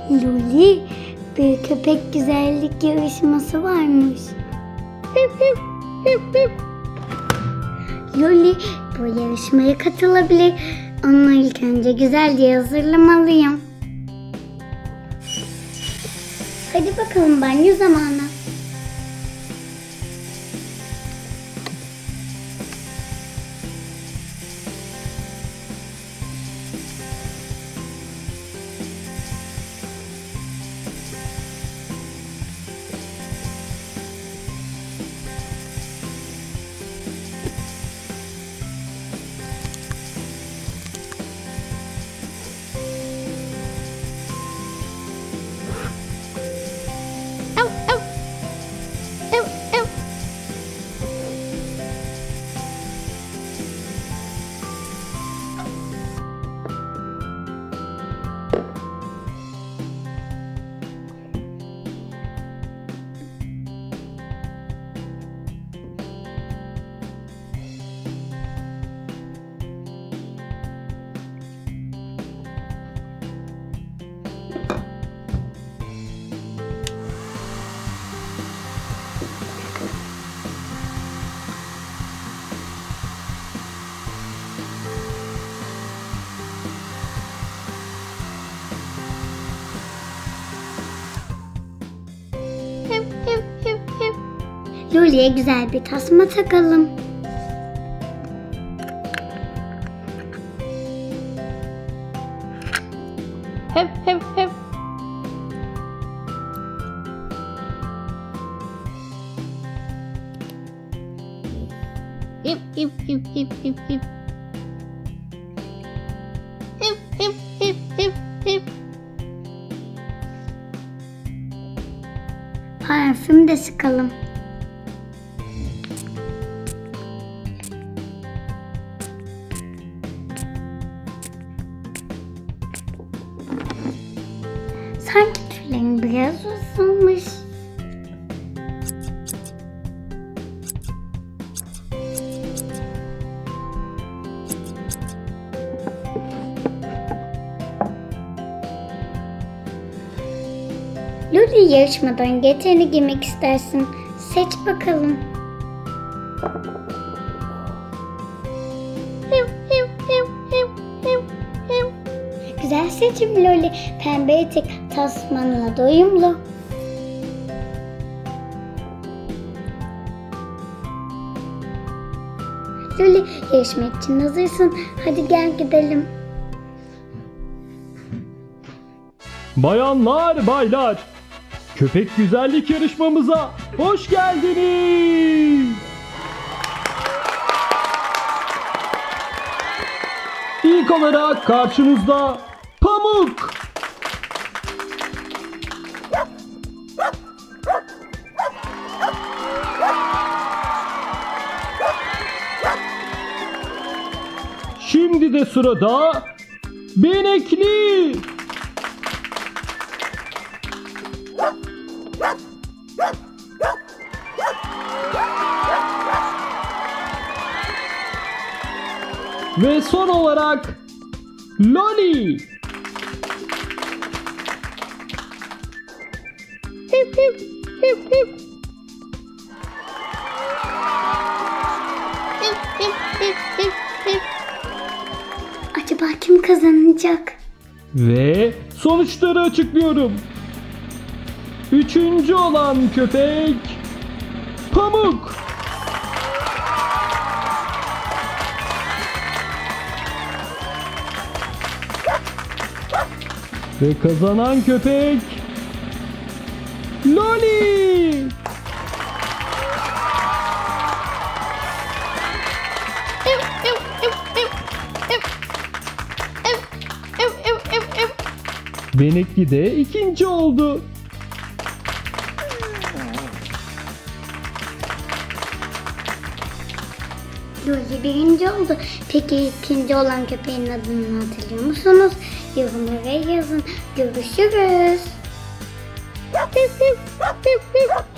Loli, bir köpek güzellik yarışması varmış. Loli bu yarışmaya katılabilir ama ilk önce güzelce hazırlamalıyım. Hadi bakalım, banyo zamanı. Loli'ye güzel bir tasma takalım. Hep hep hep. Hip hip hip hip hip hip. Hip hip hip hip hip. Parfüm de sıkalım. Sanki tüylerim biraz uzunmuş. Loli, yarışmadan geçeni giymek istersin. Seç bakalım. Güzel seçim Loli. Pembe etek tasmanla doyumlu. Loli, yarışma için hazırsın. Hadi gel gidelim. Bayanlar, baylar, köpek güzellik yarışmamıza hoş geldiniz. İlk olarak karşınızda Pamuk. Şimdi de sırada Benekli. Ve son olarak Loli. Hip hip hip hip. Hip hip hip hip hip. Acaba kim kazanacak? Ve sonuçları açıklıyorum. Üçüncü olan köpek Pamuk. Ve kazanan köpek Loli. Hip hip hip hip hip. Hip hip hip hip hip. Benekli de ikinci oldu. Loli birinci oldu. Peki ikinci olan köpeğin adını hatırlıyor musunuz? Yorumlara yazın. Görüşürüz. Hip hip hip hip.